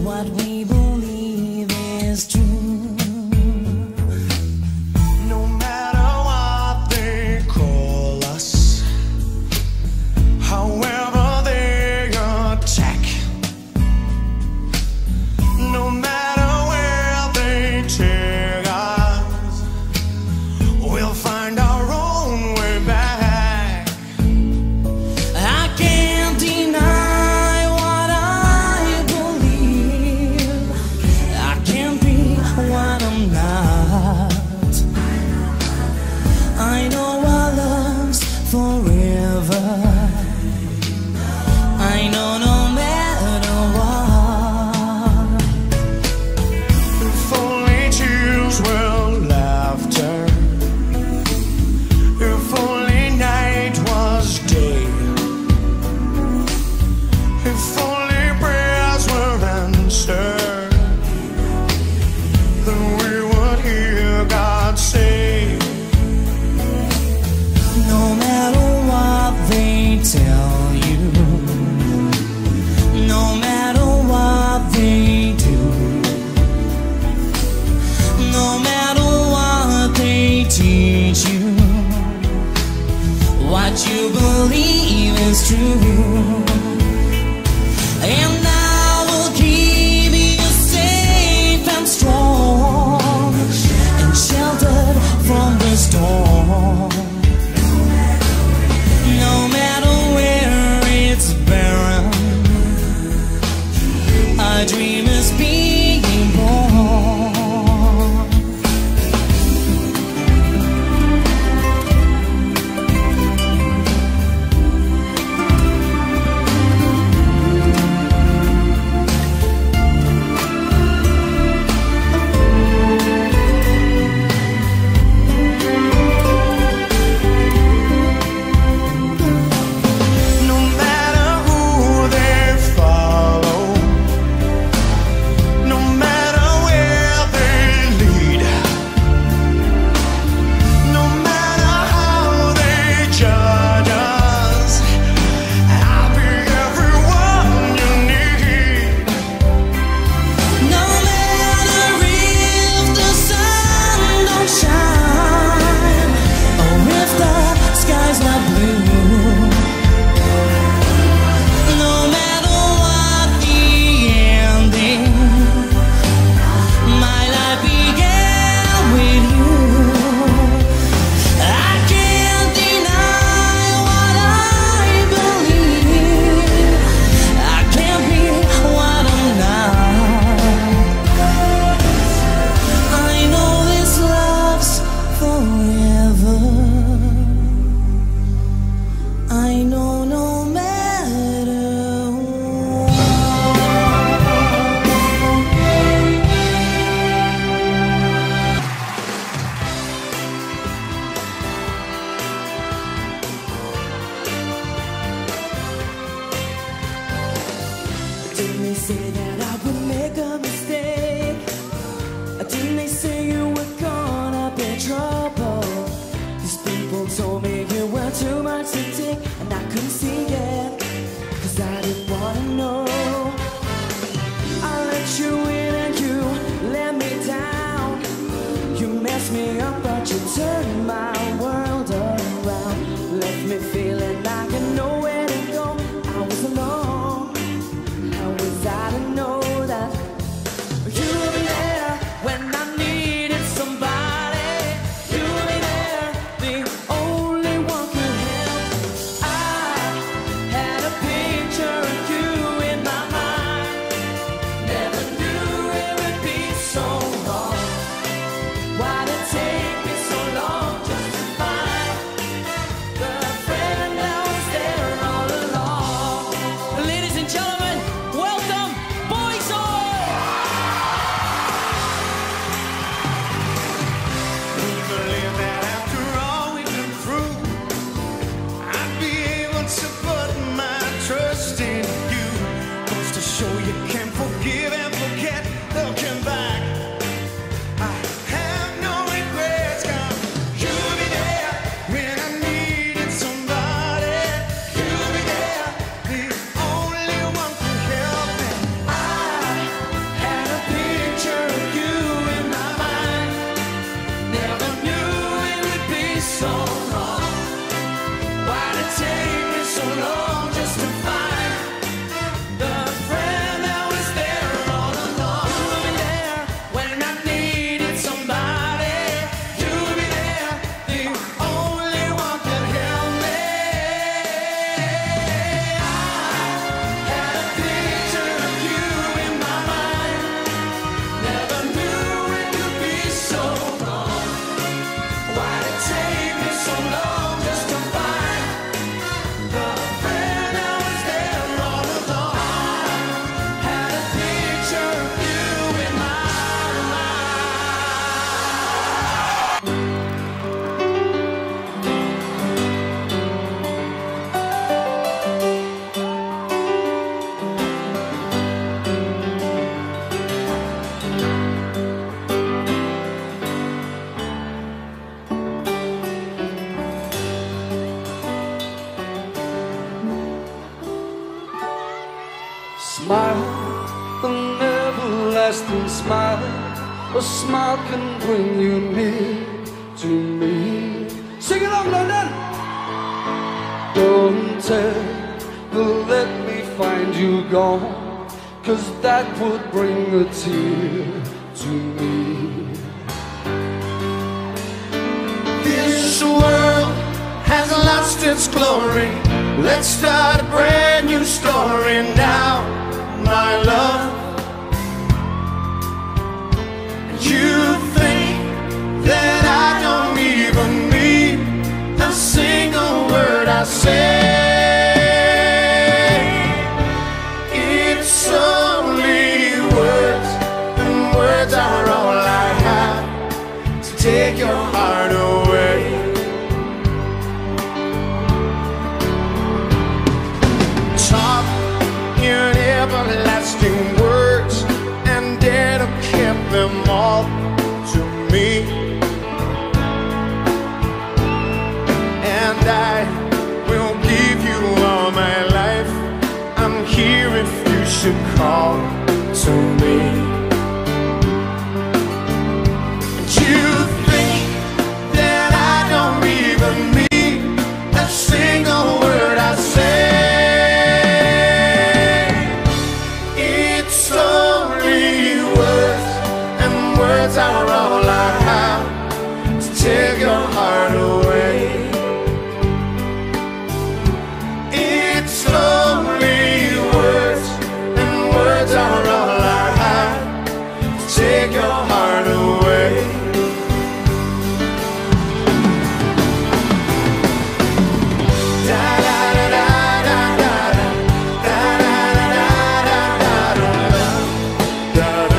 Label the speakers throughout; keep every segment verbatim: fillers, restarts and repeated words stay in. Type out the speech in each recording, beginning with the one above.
Speaker 1: what we believe is true.
Speaker 2: No matter what they call us, however they attack, no matter where they take us, we'll find our own way back.
Speaker 1: I can't deny what I believe. I can't be what I'm not. I know our love's forever. I know no matter what.
Speaker 2: If only tears were laughter, if only night was day, if only prayers were answered, then we would hear God say,
Speaker 1: No matter what they tell you, no matter what they do, no matter what they teach you, what you believe is true. And I will keep you safe and strong and sheltered from the storm. No matter where it's barren, a dream is being born.
Speaker 2: no matter who they follow, no matter where they lead, no matter how they judge us, I'll be everyone you need.
Speaker 1: No matter if the sun don't shine, or if the sky's not blue, no matter what the ending, my life began with you. I can't deny what I believe. I can't be what I'm not. I know this love's forever. I know no matter what. Didn't they say that I would make a mistake? Didn't they say you were gonna be trouble? These people told me you were too much to take, and I couldn't see it, cause I didn't wanna know. I let you in and you let me down. You messed me up but you turned my world around. Left me feeling like I know where to go. I was alone. How was I to know? Smile, an everlasting smile. A smile can bring you near to me. Sing along, London! Don't ever let me find you gone, 'cause that would bring a tear to me.
Speaker 2: This world has lost its glory. Let's start a brand new story now, my love. You think that I don't even mean a single word I say. It's only words, and words are all I have to take your heart away. Talk in everlasting words and dare to keep them all to me. And I will give you all my life. I'm here if you should call to me. And you think that I don't even mean a single word I say. It's only words, and words are all I have to take your heart away. It's only words, and words are all I have to take your heart away. Da da da da da da da da da da da da da.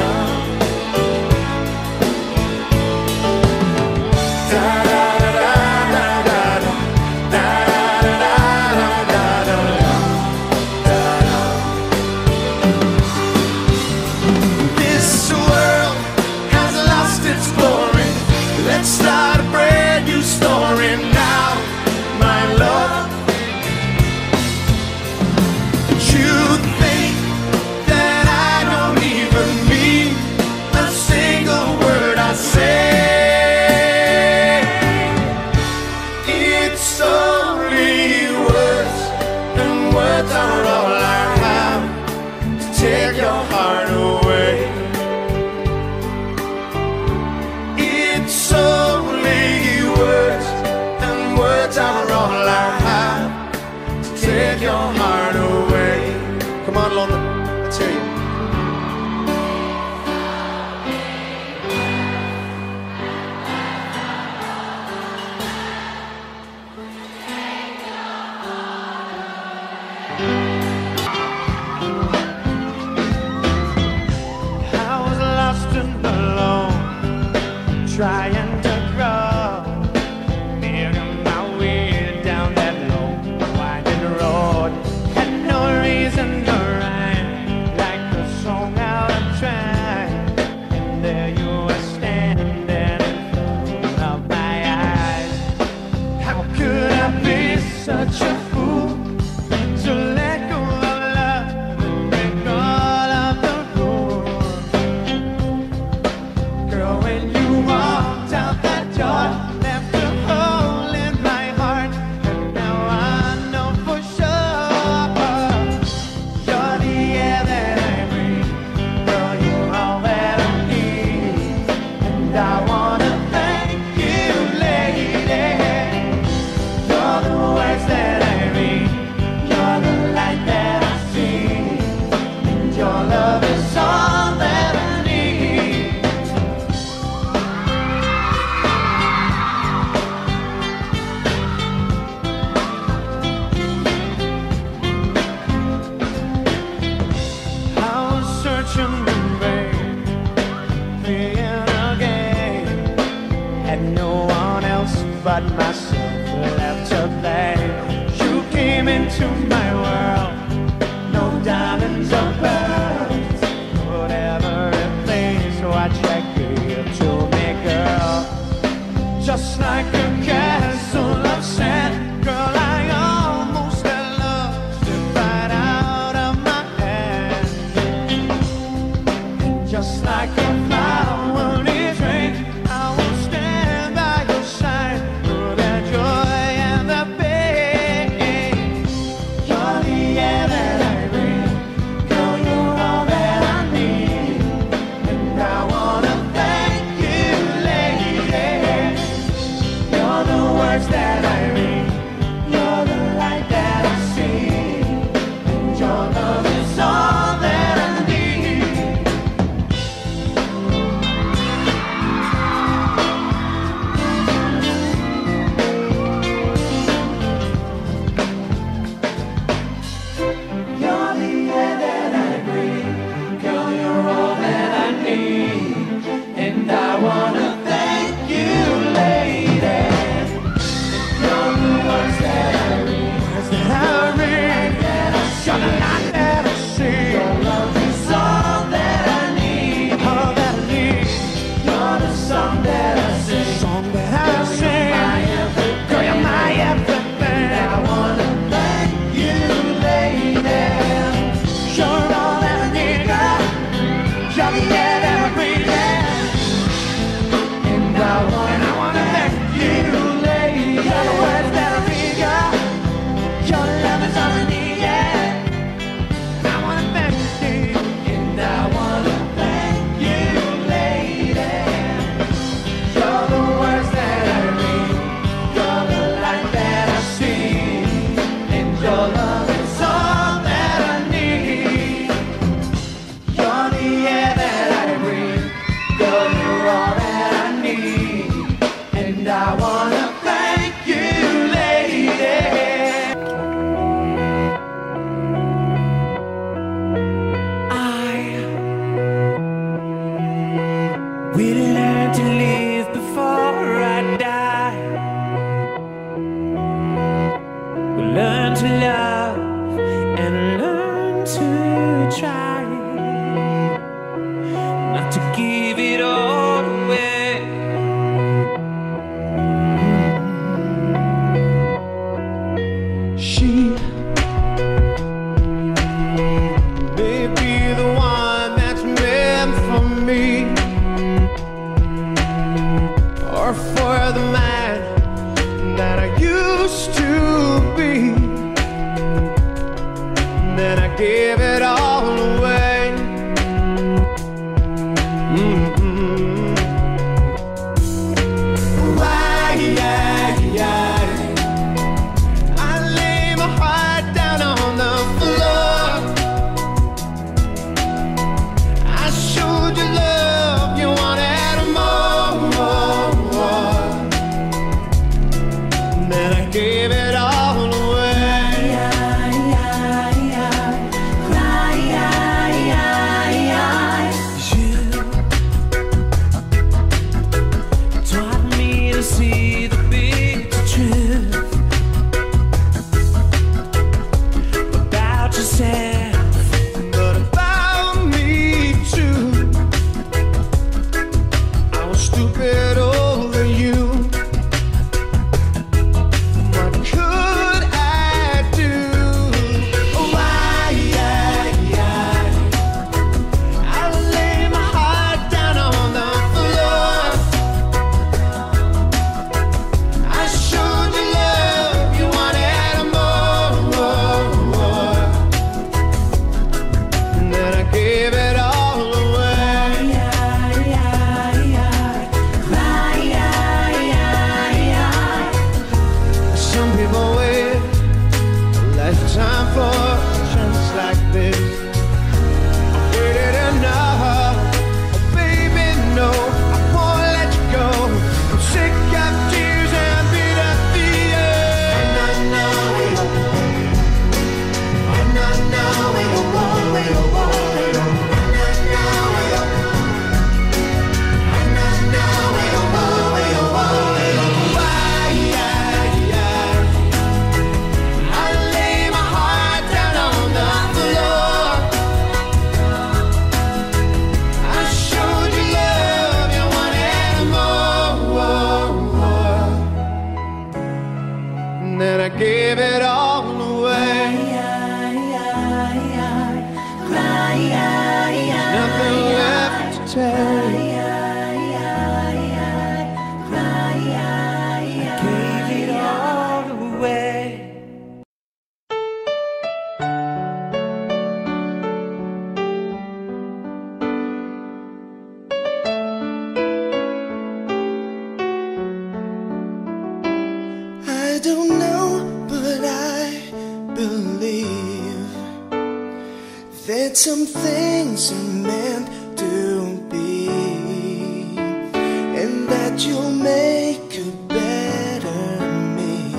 Speaker 2: This world has lost its glory. Let's start a brand new story now, my love. You think that I don't even mean a single word I say. It's only words, and words are all I have to take your heart away. It's only words, and words are all I have to take your heart away. Come on, London, let's hear you. I was lost and alone, trying to grow, making my way down that long, winding road. Had no reason to rhyme, like a song out of time. And there you were standing in front of my eyes. How could I be such a fool to let go of love and break all of the rules? Girl, when you walked out that door, left a hole in my heart, and now I know for sure you're the air that I breathe. Girl, you're all that I need, and I wanna thank you, lady. You're the words that I read, you're the light that I see, and your love is all that I need. I was searching in vain, praying again. Had no one else but myself left to blame. You came into my world, no diamonds or pearls, whatever it please, what you give to me, girl. Just like a castle of sand, girl, I almost let love slip right out of my hand. say. I gave it all away.
Speaker 1: I don't know, but I believe that some things are meant to be, and that you'll make a better me.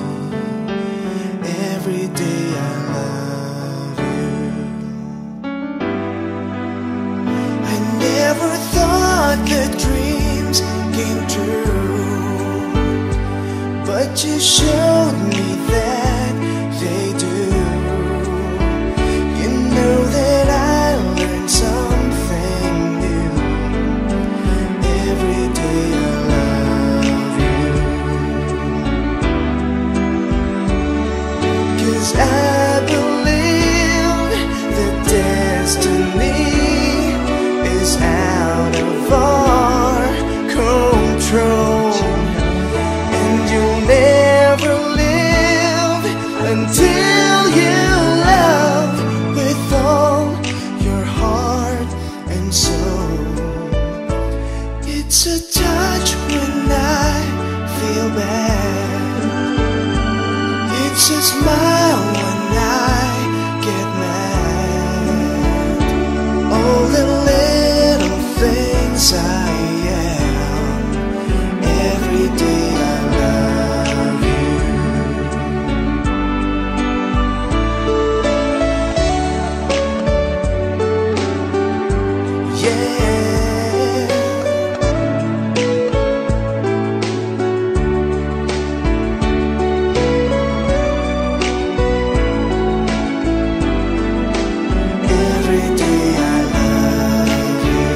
Speaker 1: Every day I love you. I never thought that dreams came true, but you showed me that they do. You know that I learned something new. Every day I love you. 'Cause I believe that destiny is out of our control. You'll never live until you love with all your heart and soul. It's a touch when I feel bad. It's a smile when I get mad. All the little things I am. Every day I love you. Yeah. Every day I love you.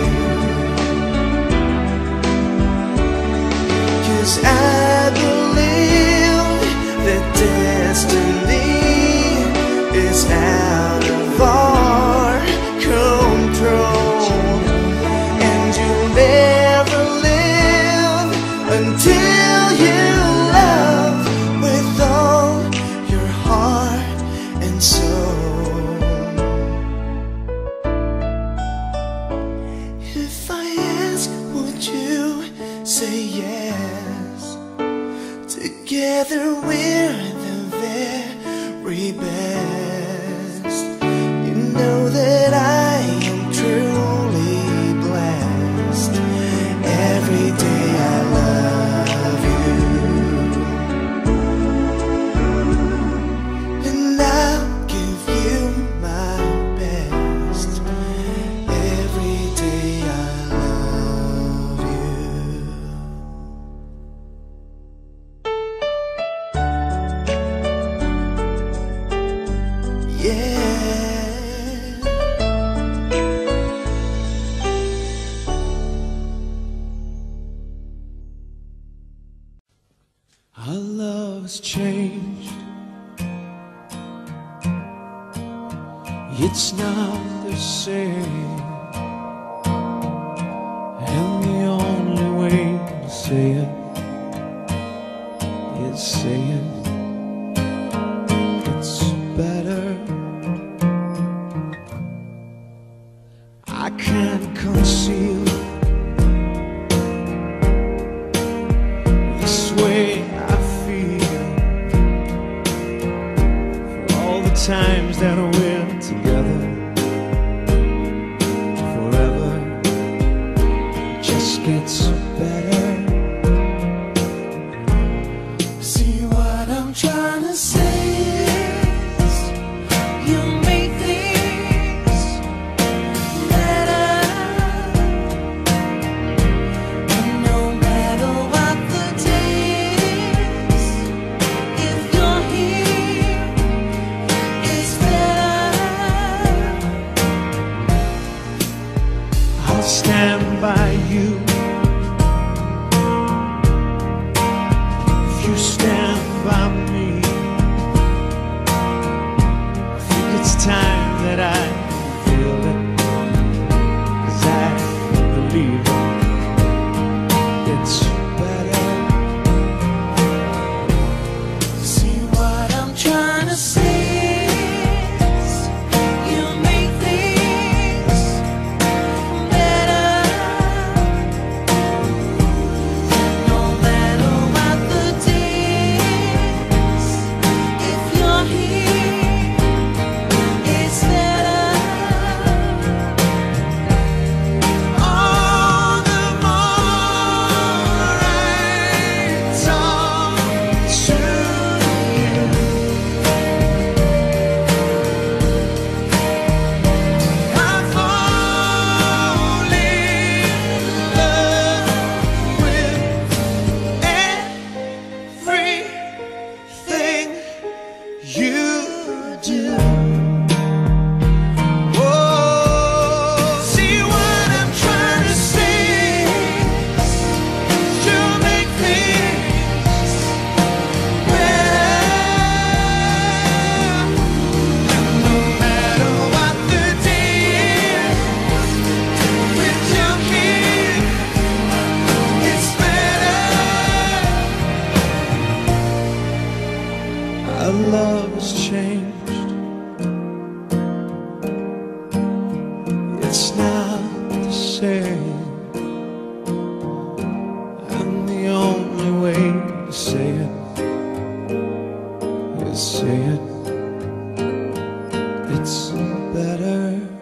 Speaker 1: 'Cause I believe that destiny is out of our control, and you'll never live until you love with all your heart and soul. If I ask, would you say yes? Together we're the very best. You know that I am truly blessed. Every day I love you. And I'll give you my best. Every day I love you. Yeah. Our love's changed. It's not the same, and the only way to say it is say it. It's better. I can't conceal this way I feel for all the times that we're together. Forever just gets better. See what I'm trying to say is you make things better. And no matter what the day is, if you're here, it's better. I'll stand by you if you stand by me. I think it's time that I feel it, 'cause I believe
Speaker 3: out to say it, and the only way to say it is say it. It's better.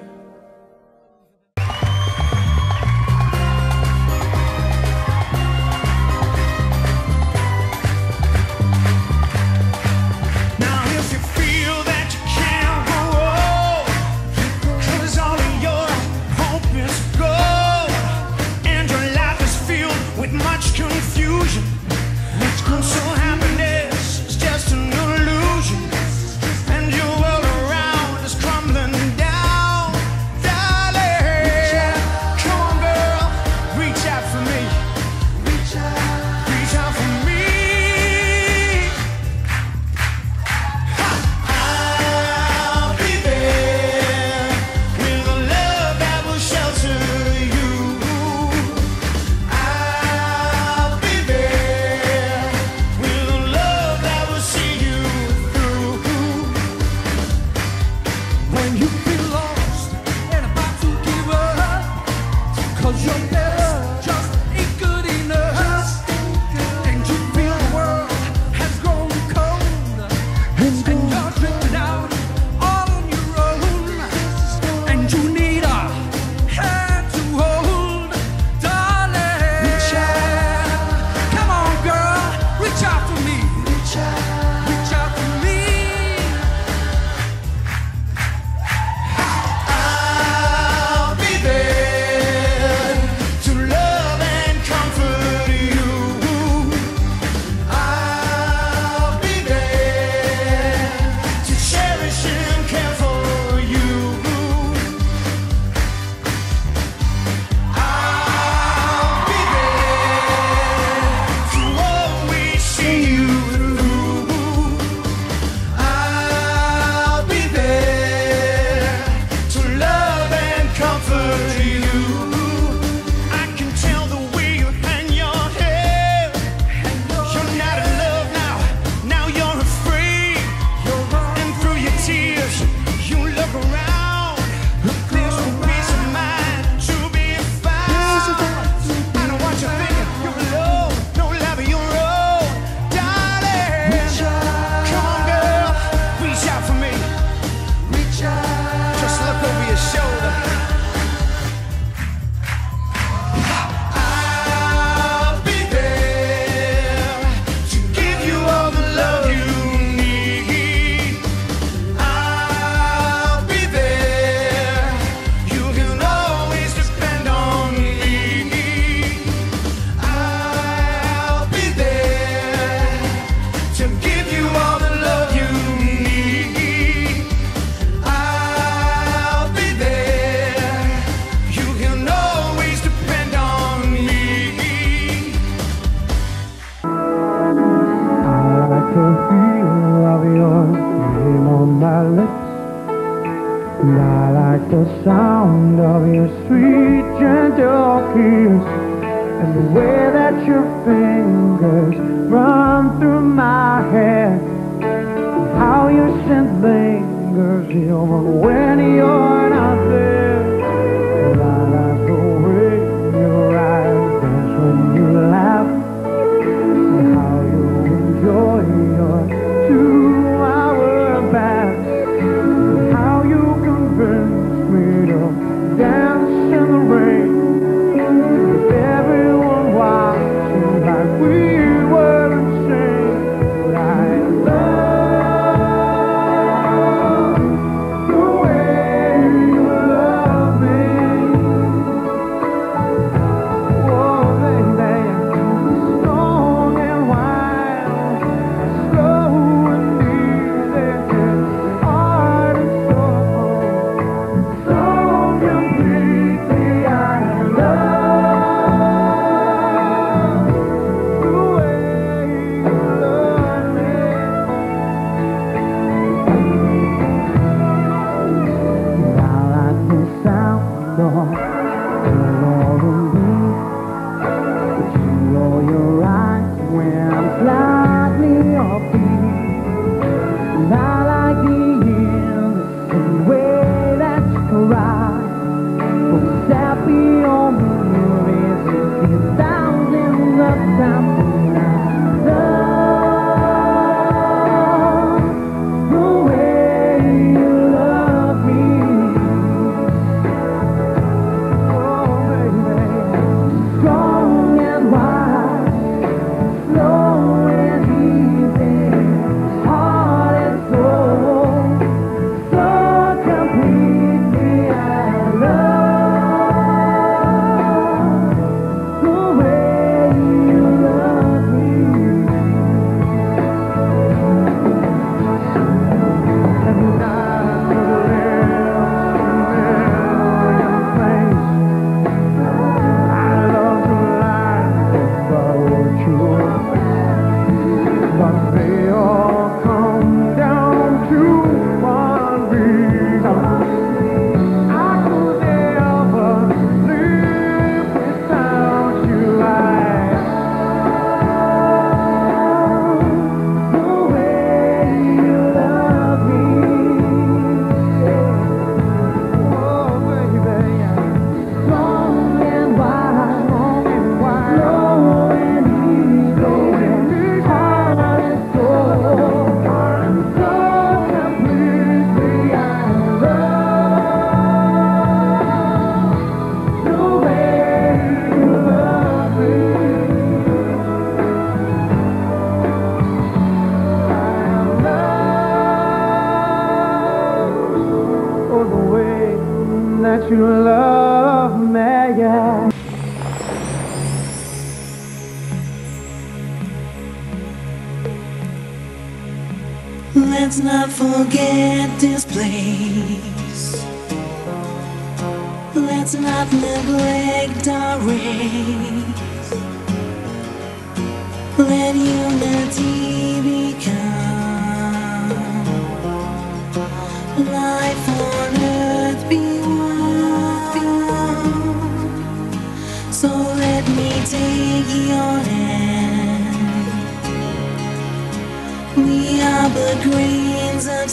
Speaker 2: And I like the sound of your sweet, gentle kiss, and the way that your fingers run through my hair, and how your scent lingers even when you're not there. And I like the way your eyes dance when you laugh, and how you enjoy your two-hour bath, and how you convince me to dance in the rain, with everyone watching like we were insane. But I love the way you love me. Oh, baby, strong and wild, slow and easy, hard and soft, so completely. I love the way you love me. I like the sound of melody, but you roll your eyes when I'm slightly offbeat. And I like the innocent way that you cry, for love me, yeah.
Speaker 1: Let's not forget this place. Let's not neglect our race. Let unity become life on earth be one. So let me take your hand. We are but grains of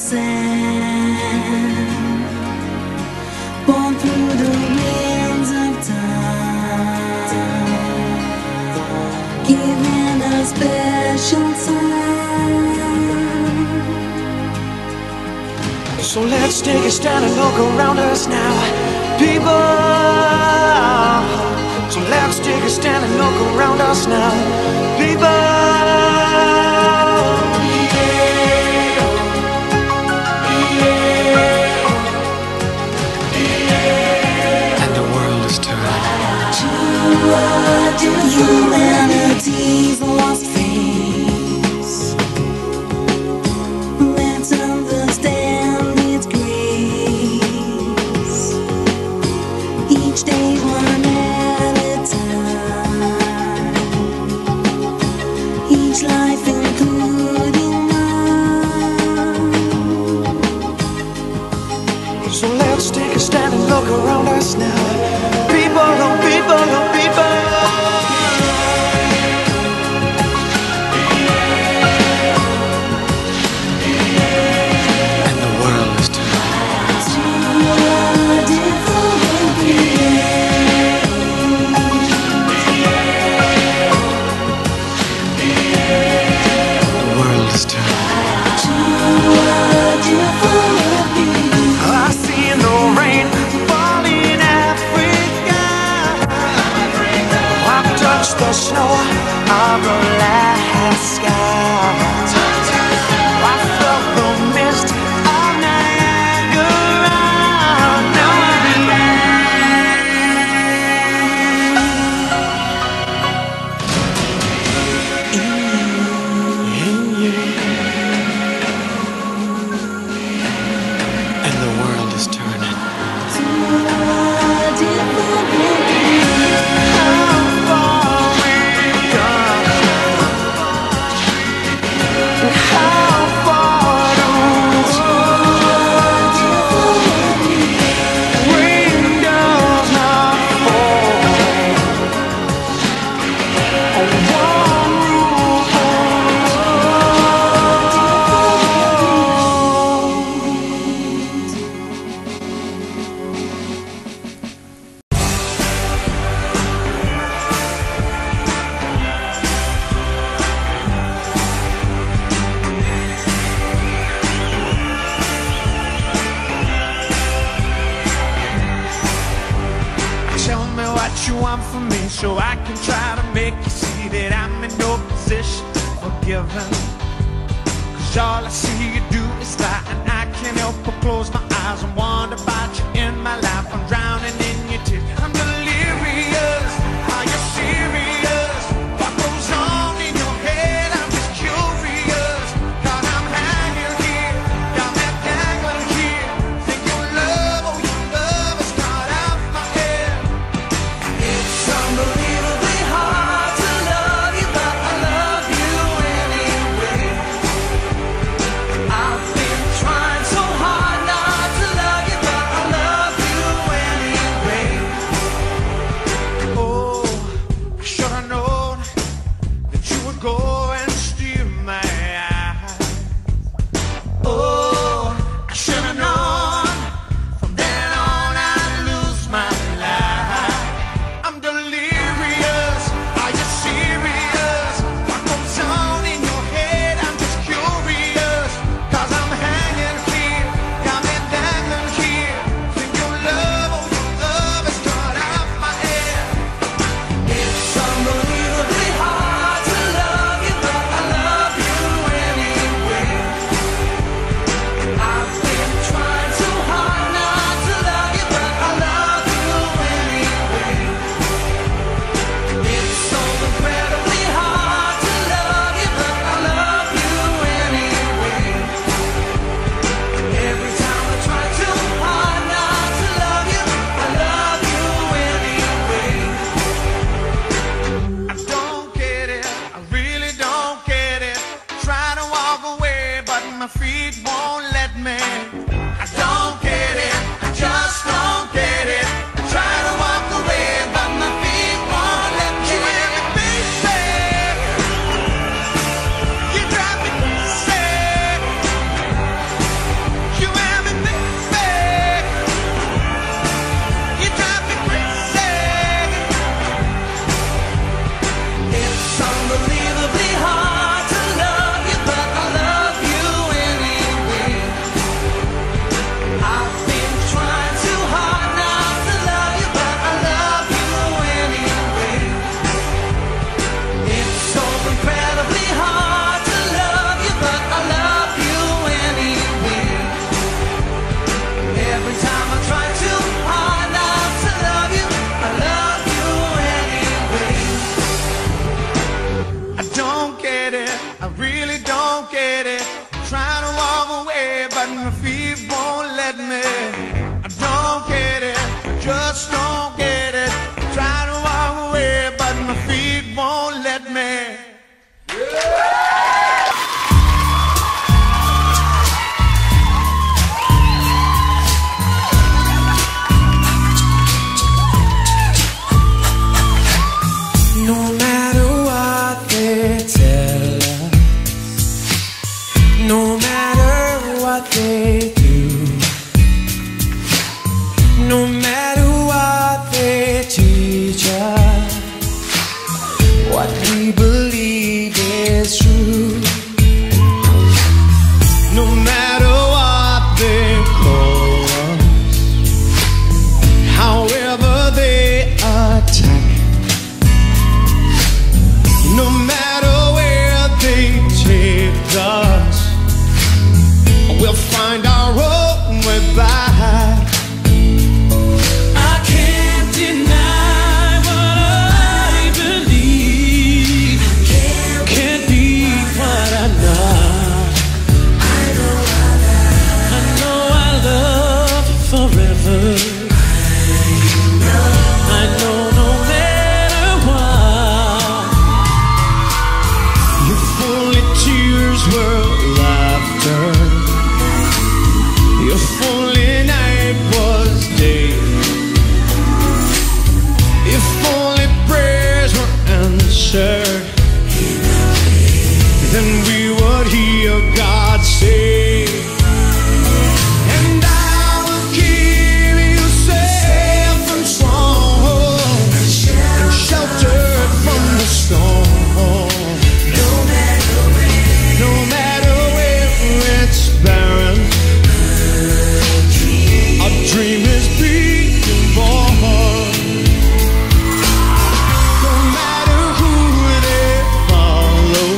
Speaker 1: sand, born through the winds of time, given a special time.
Speaker 3: So let's take a stand and look around us now, people. So let's take a stand and look around us now, people.
Speaker 1: Humanity's lost face. Let's understand its grace. Each day one at a time. Each life including mine.
Speaker 3: So let's take a stand and look around us now, people, oh people, oh people.
Speaker 2: The snow of Alaska, I felt the mist of Niagara. Now I believe in you, and the world is turning. You want from me, so I can try to make you see that I'm in no position for giving. Cause all I see you do is lie, and I can't help but close my eyes and wonder about you in my life. I'm drowning in your tears, I'm delirious. Are you serious? What goes on in your head? I'm just curious. Cause I'm hanging here, got me dangling here. Think your love, oh your love is not out my head. It's unbelievably hard to love you, but I love you anyway. I've been trying so hard not to love you, but I love you anyway.
Speaker 3: don't get it. Try to walk away, but my feet won't let me.
Speaker 1: No matter what they tell us, no matter what they do, no matter what they teach us, what we believe is true.
Speaker 3: No matter what they call us, however they attack, no matter where they take us, we'll find our own way back.
Speaker 1: I can't deny what I believe. Can't be what I'm not. I know I love, I know I love you forever. I know no matter what.
Speaker 3: Your only tears were laughter. Your only night was day. If only prayers were answered, then we would hear God say, and I will keep you safe and strong and sheltered from the storm. No matter where it's barren, a dream is being born. No matter who they follow,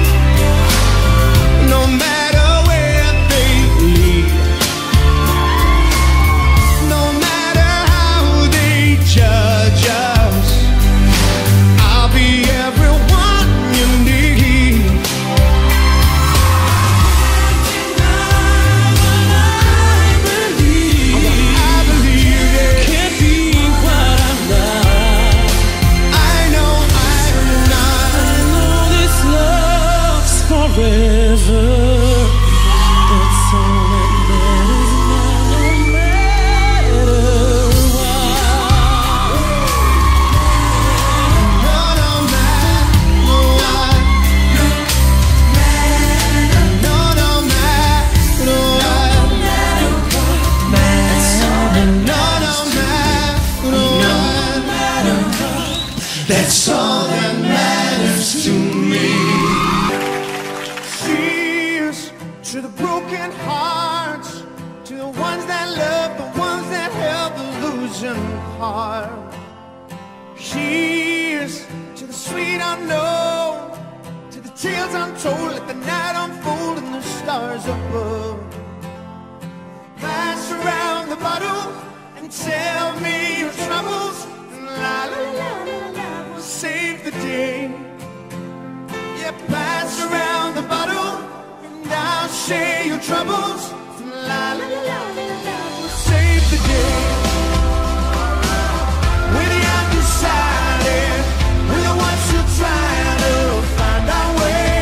Speaker 3: no matter where they lead, no matter how they judge us, I'll be everyone you need. I believe it.
Speaker 1: Can't be what I'm not.
Speaker 3: I know I'm not.
Speaker 1: I know this love's forever. That's all that matters now, no matter what.
Speaker 3: No, no matter what. No, no matter what. No, no matter what. That's all that matters to me. Cheers to the broken hearts, to the ones that love, the ones that help the losing heart. Cheers to the sweet unknown, to the tales untold, let the night unfold and the stars above. Pass around the bottle and tell me your troubles, and la la la la la will save the day. Yeah, pass around the bottle and I'll share your troubles, and la la la la la will save the day. We're the undecided, we're the ones who try to find our way.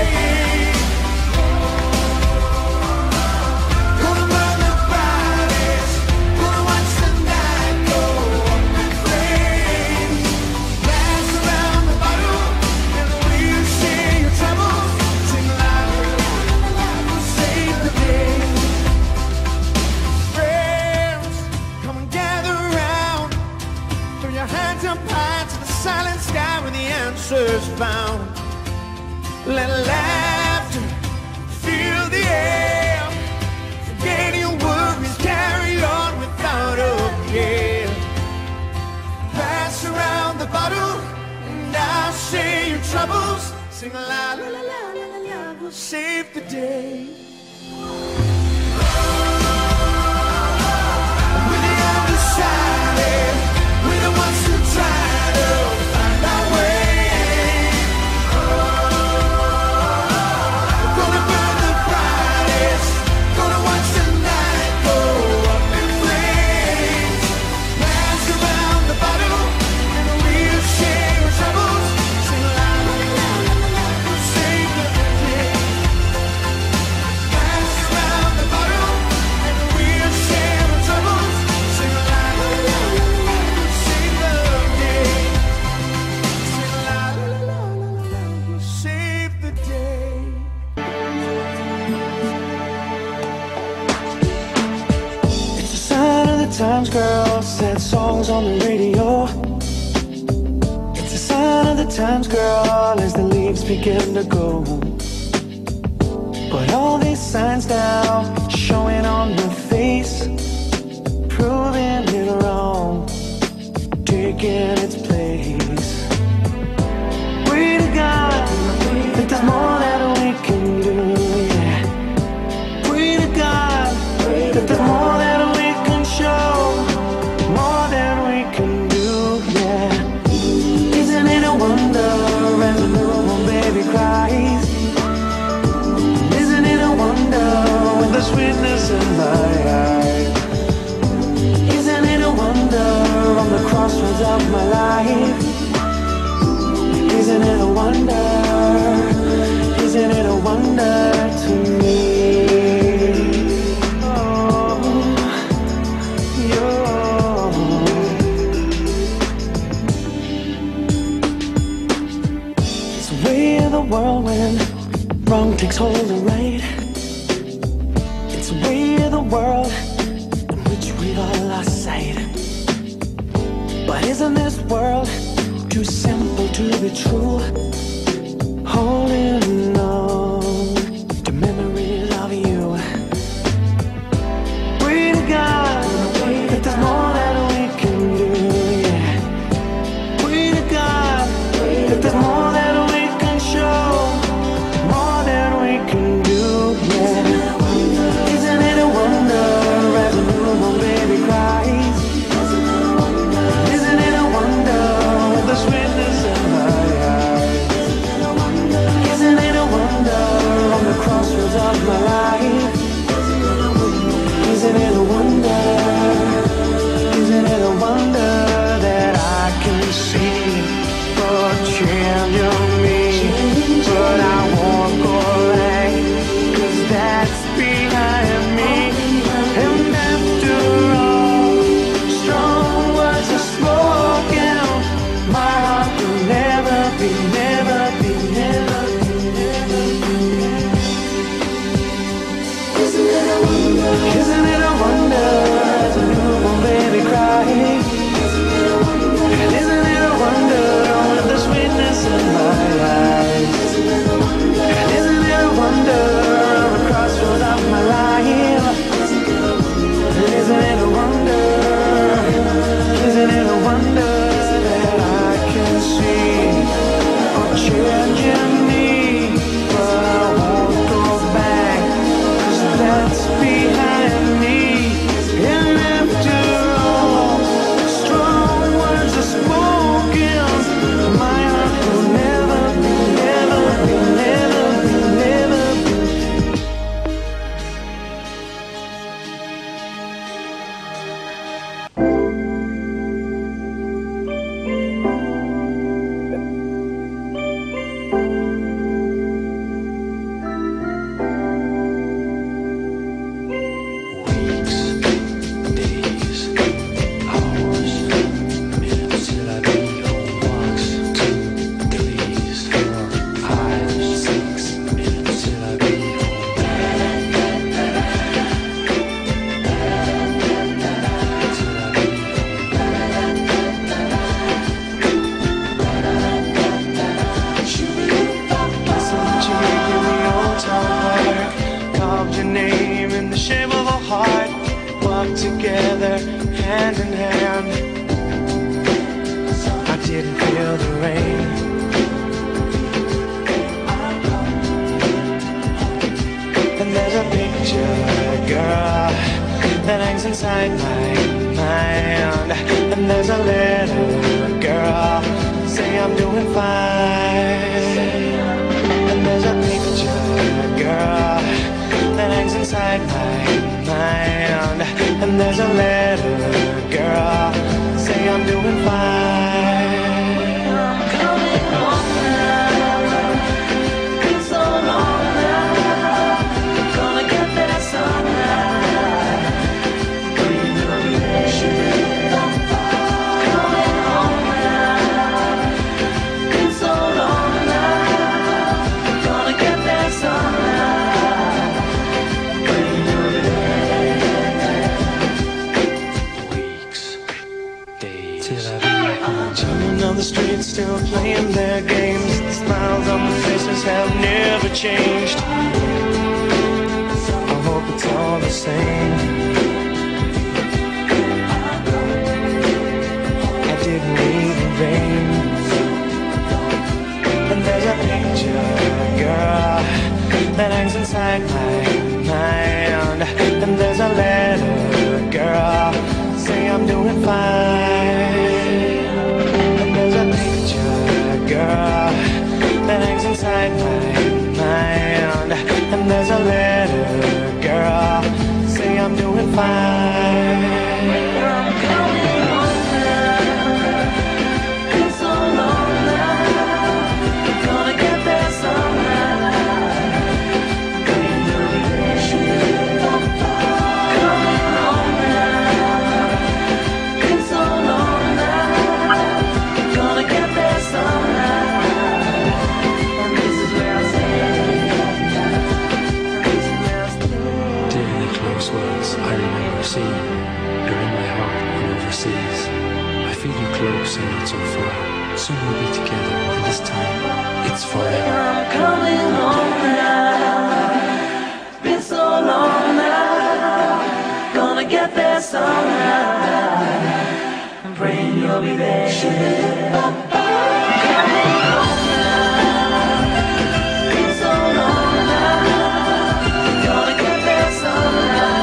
Speaker 3: Gonna burn the brightest, gonna watch the night go up in flames. Pass around the bottle and we'll share your troubles. Sing la la la la, we'll save the day. Friends, come and gather around. Throw your hands up high to the silent sky where the answer's found. Let laughter fill the air. Forget your worries, carry on without a care. Pass around the bottle and I'll share your troubles. Sing la la la la la la la, we'll save the day. We're the undecided, we're the ones who try to find our way. Gonna burn the brightest, gonna watch the night go up in flames. Pass around the
Speaker 1: on the radio. It's a sign of the times, girl, as the leaves begin to go. But all these signs now, showing on the face, proving it wrong, taking its place. Pray to God that there's more that we can do, yeah. Pray to God that there's more that we can show, more than we can do, yeah. Isn't it a wonder as a newborn baby cries? Isn't it a wonder with the sweetness in my eyes? Isn't it a wonder on the crossroads of my life? Isn't it a wonder? Isn't it a wonder to me? World when wrong takes hold of right. It's a way of the world in which we've all lost sight. But isn't this world too simple to be true? Holding on to memories of you. Pray to God that there's more that we can do, yeah. Pray to God that there's more that of my life. Isn't it a wonder? Isn't it a wonder that I can see for changing me? But I won't go back, 'cause that's behind me. And after all, strong words are spoken, my heart will never be, never be, never be, never be. Isn't it a wonder as a newborn baby cries? And isn't it a wonder with the sweetness in my eyes? And isn't it a wonder on the crossroads of my life? And isn't it a wonder? Isn't it a wonder that I can see for changing me? But I won't go back, 'cause that's behind me. And after all, strong words are spoken, my heart will never be, never be, never be, never be. Together, hand in hand, I didn't feel the rain. And there's a picture, girl, that hangs inside my mind. And there's a letter, girl, say I'm doing fine. And there's a picture, girl, that hangs inside my mind. And there's a letter, girl, say I'm doing fine. I'm coming home now. Been so long now. Gonna get there somehow. Coming home now. Been so long now. Gonna get there somehow. Weeks, days.
Speaker 2: the streets still playing their games. The smiles on the faces have never changed. I hope it's all the same. I didn't leave in vain. And there's a picture, girl, that hangs inside my mind. And there's a letter, girl, say I'm doing fine. And there's a picture, girl, that hangs inside my mind. And there's a letter, girl, say I'm doing fine. I'm coming home now. It's so long now. Gonna get there somehow.
Speaker 4: Seeing, you're in my heart and overseas. I feel you close and not so far. Soon we'll be together, and this time, it's forever.
Speaker 1: I'm coming home now. It's been so long now. Gonna get there somehow. I'm praying you'll be there. Coming home now. It's been so long now. Gonna get there somehow.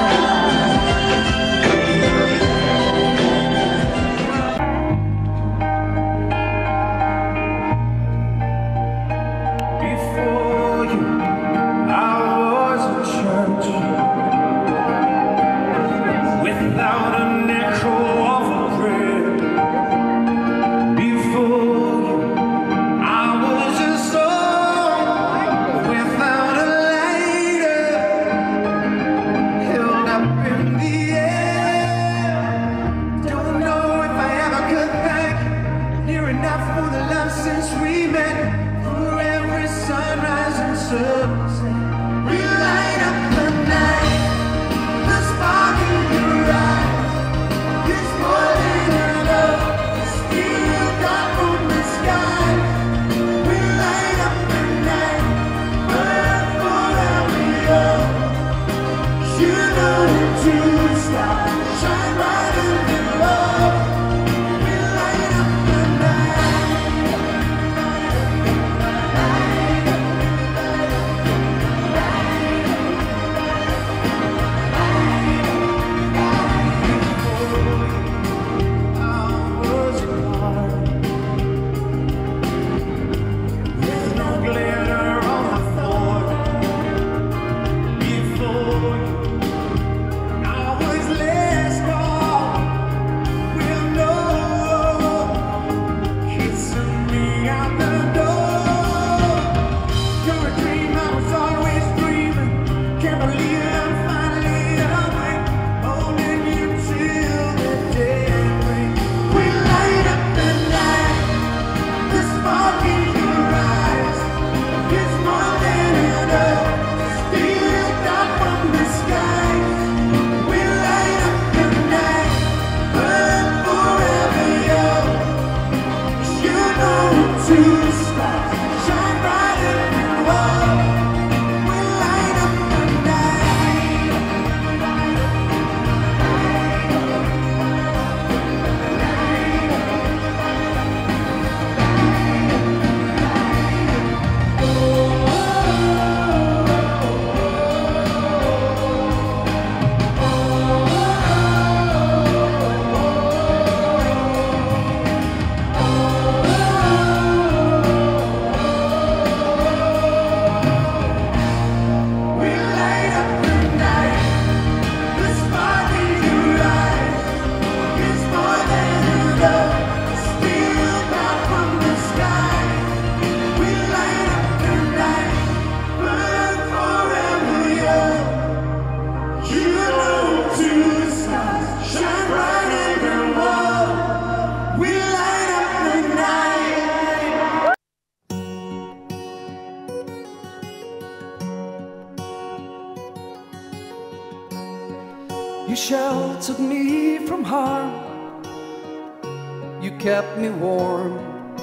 Speaker 5: You sheltered me from harm. You kept me warm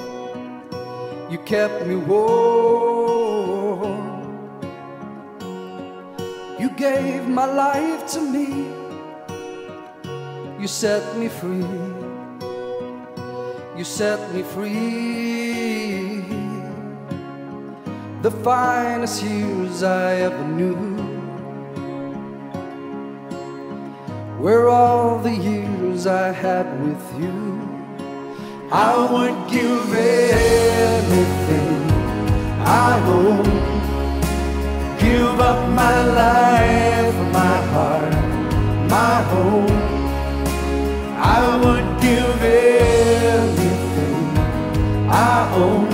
Speaker 5: You kept me warm. You gave my life to me. You set me free. You set me free. The finest years I ever knew were all the years I had with you. I would give anything I own, give up my life, my heart, my home. I would give everything I own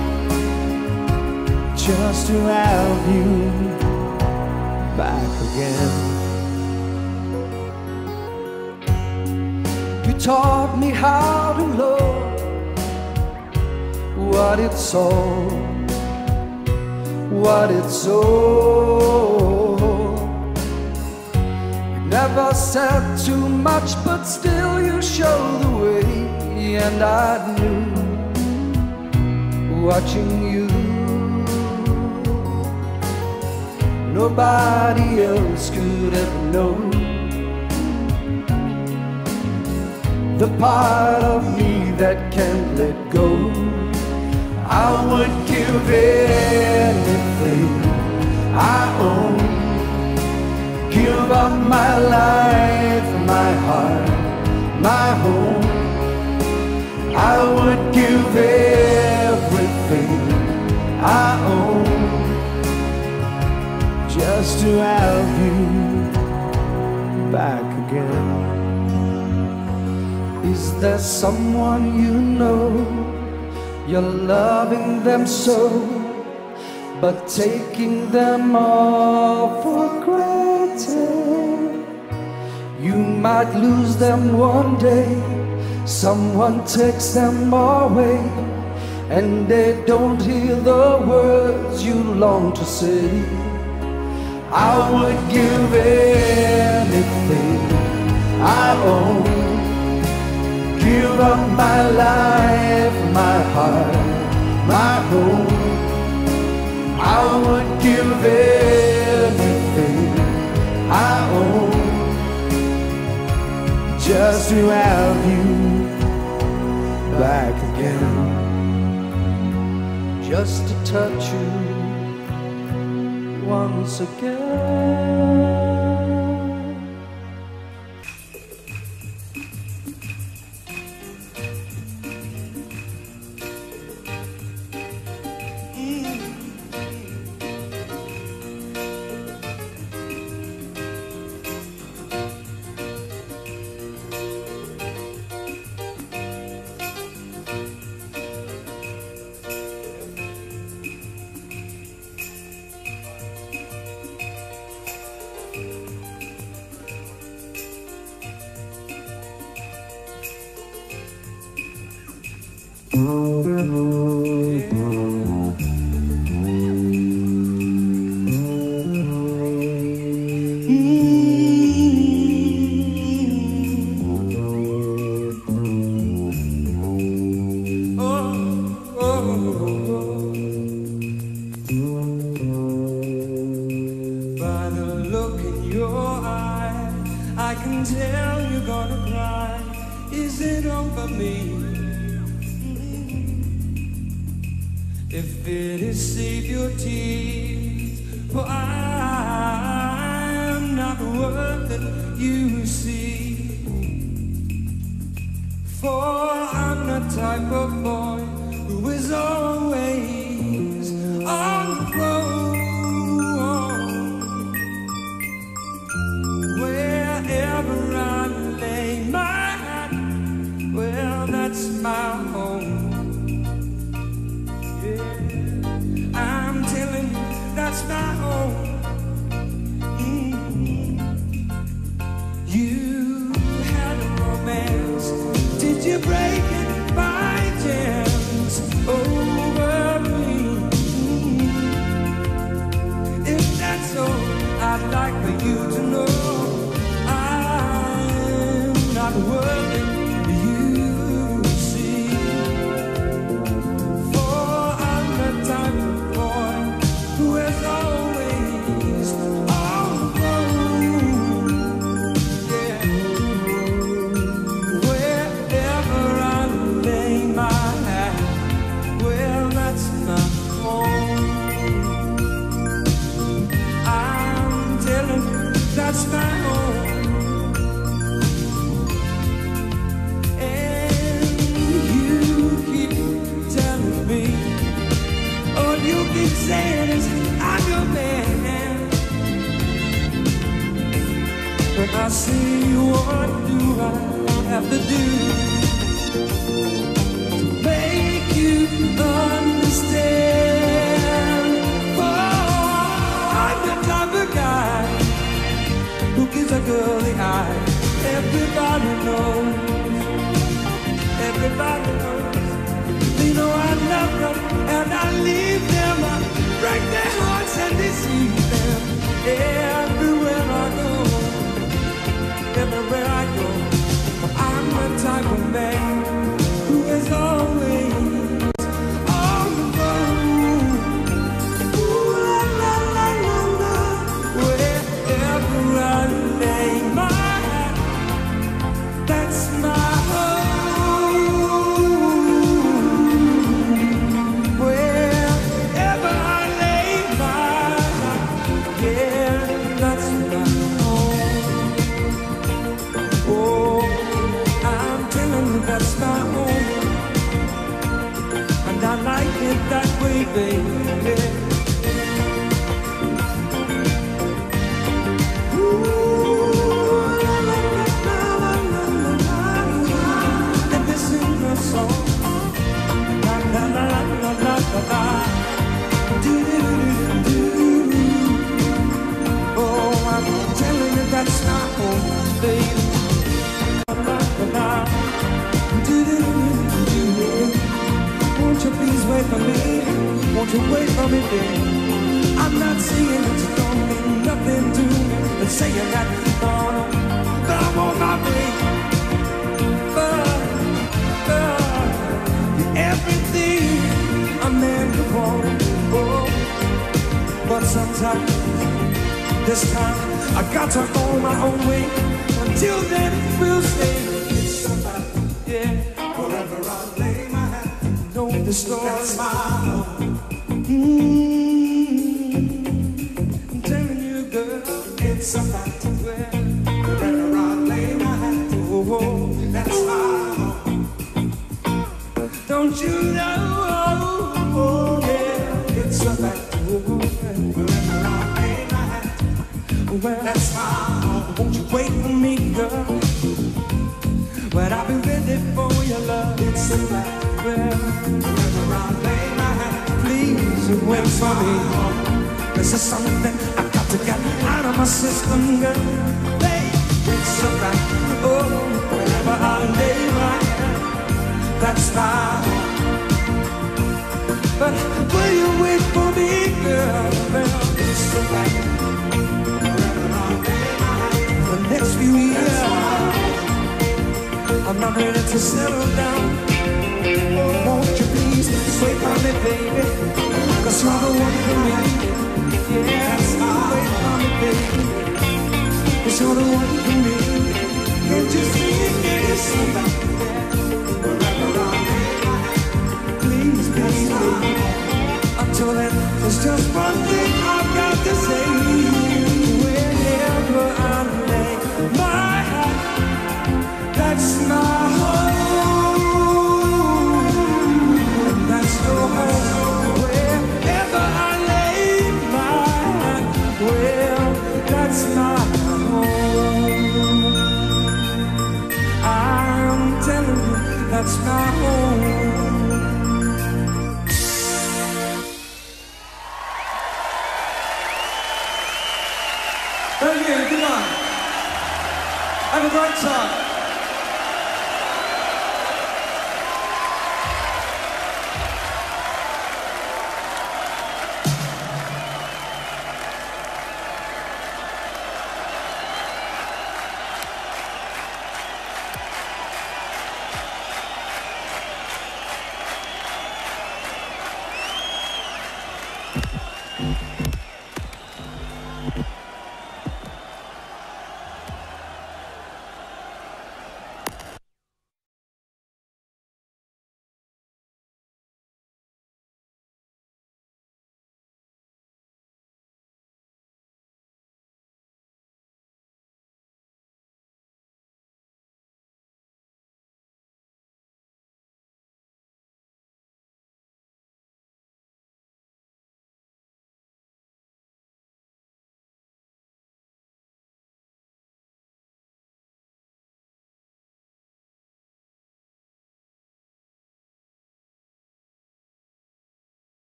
Speaker 3: just to have you back again.
Speaker 5: You taught me how to love, what it's all, what it's all. You never said too much, but still you showed the way. And I knew, watching you, nobody else could ever know the part of me that can't let go. I would give anything I own, give up my life, my heart, my home. I would give everything I own
Speaker 3: just to have you back again.
Speaker 5: Is there someone you know, you're loving them so, but taking them all for granted? You might lose them one day, someone takes them away, and they don't hear the words you long to say. I would give anything I own, give up my life, my heart, my home. I would give everything I own
Speaker 3: just to have you back again.
Speaker 5: Just to touch you once again.
Speaker 1: Did you break it by chance over saying is I'm your man. When I see what do I have to do to make you understand? Oh, I'm the type of guy who gives a girl the eye. Everybody knows, everybody knows. They know I love them and I leave them. I break their hearts and deceive them. Everywhere I go, everywhere I go, I'm the type of man who is always on the road. Ooh, la, la, la, la, la. Wherever I lay my hat, that's my home. Wherever I lay my hat, yeah, that's my home. Oh, I'm telling you that's my home, and I like it that way, baby. Oh, I'm telling you that's my home, baby. Won't you please wait for me? Won't you wait for me, baby? I'm not saying that you don't mean nothing to me, and saying that you don't, but I'm on my way. But, but, you're everything a man could want. Oh, but sometimes, this time, I got to go my own way. Until then, we'll stay. Yeah, wherever I lay my hat, know the story. That's my home. Mm-hmm. I'm telling you, girl, it's a fact. Wherever I lay my hat, oh, that's my home. Don't you know? Oh, yeah, it's a fact. Wherever I lay my hat, well, that's my home. Won't you wait for me, girl? But I'll be ready for your love. It's a fact. Wherever I lay my hat, please wait for me. This is something I got to get out of my system, girl. Hey, it's a fact. Oh, wherever I lay my hat, that's fine. But will you wait for me, girl? Well, it's a fact. Wherever I lay my hat, for the next few years, I'm not ready to settle down. Oh, won't you please wait for me, baby? Cause you're the one for me. Yes, wait for me, baby. Cause you're the one for me. Can't you see it? Can't you see it? Wherever I lay my hat, please, please, please. Until then, there's just one thing I've got to say. Wherever I lay my hat, that's my home, that's your home. Wherever I lay my hat, well, that's my home. I'm telling you, that's my home.
Speaker 5: Thank you, good night. Have a great time.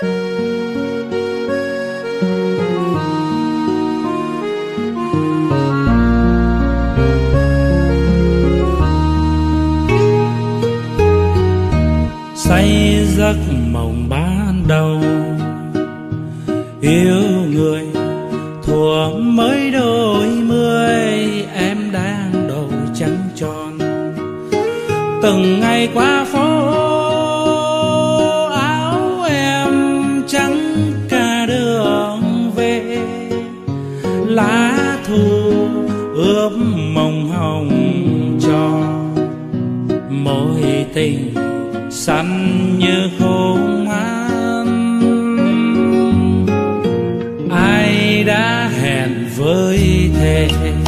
Speaker 6: Say giấc mộng ban đầu yêu người thuở mới đôi mươi, em đang đầu trắng tròn từng ngày qua phố áo em trắng cả đường về, lá thu ướp mộng hồng cho mối tình xanh như khung an. Ai đã hẹn với thề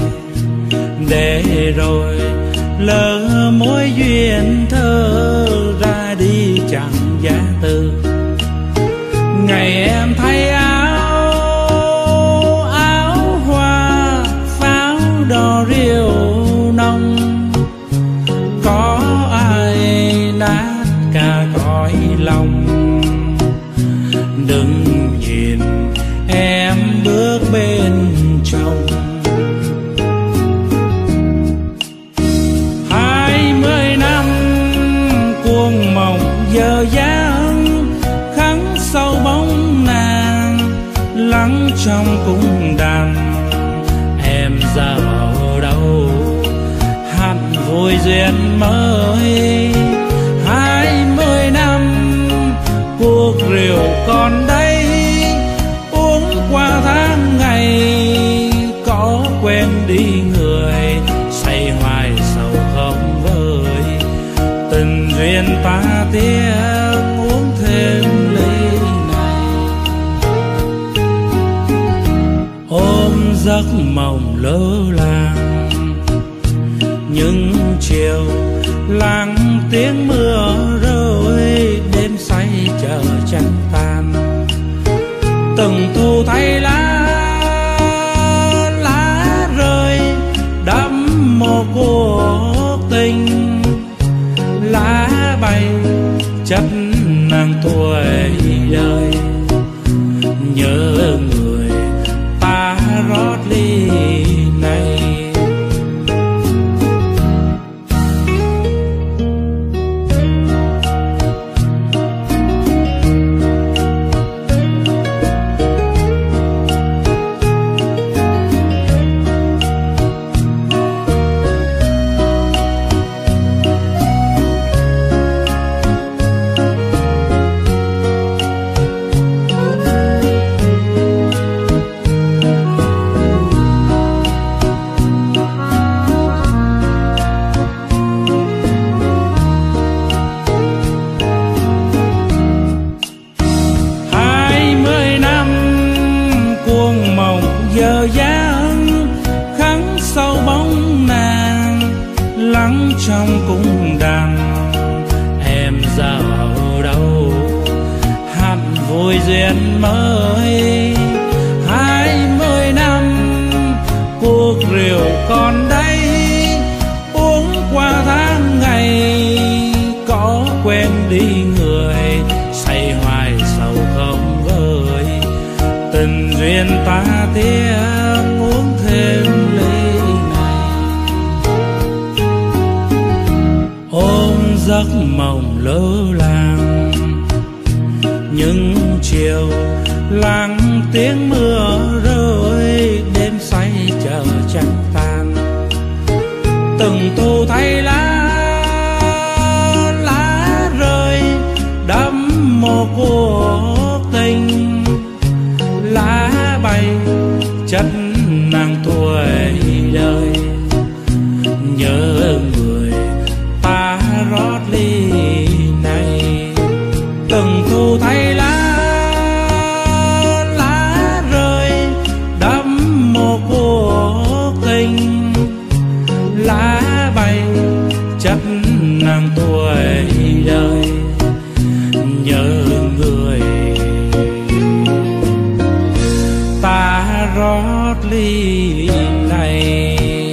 Speaker 6: để rồi lỡ mối duyên thơ ra đi chẳng giá từ. Ngày em thay áo áo hoa pháo đỏ rượu nồng, có ai nát cả cõi lòng. Đừng nhìn em bước bên trong, hai mươi năm cuồng mộng giờ dáng khắc sâu bóng nàng, lắng trong cung đàn. Em giờ ở đâu hẳn vui duyên mới, hai mươi năm cuộc rượu còn đây, uống qua tháng ngày có quen đi người, say hoài sầu không vơi. Tình duyên ta tiếc uống thêm ly này, ôm giấc mộng lơ làng những chiều lắng tiếng mưa rơi, đêm say chờ trăng tan. Từng thu thay lá lá rơi đẫm mồ cuộc tình, lá bay chất nàng tuổi đời. Nhớ người ta rót ly này, giờ dáng khắc sâu bóng nàng, lắng trong cung đàn. Em giờ ở đâu hẳn vui duyên mới, hai mươi năm cuộc rượu còn đây, uống qua tháng ngày có quen đi người, say hoài sầu không vơi. Tình duyên ta tiếc uống thêm ly này, ôm giấc mộng lơ làng những chiều lắng tiếng mưa rơi, đêm say chờ trăng tan. Từng thu thay lá lá rơi đẫm mồ cuộc tình, lá bay chất nàng tuổi đời. Nhớ người ta rót ly này, từng thu thay lá lá rơi đẫm mồ cuộc tình, lá bay chất nàng tuổi đời. Nhớ người ta rót ly này.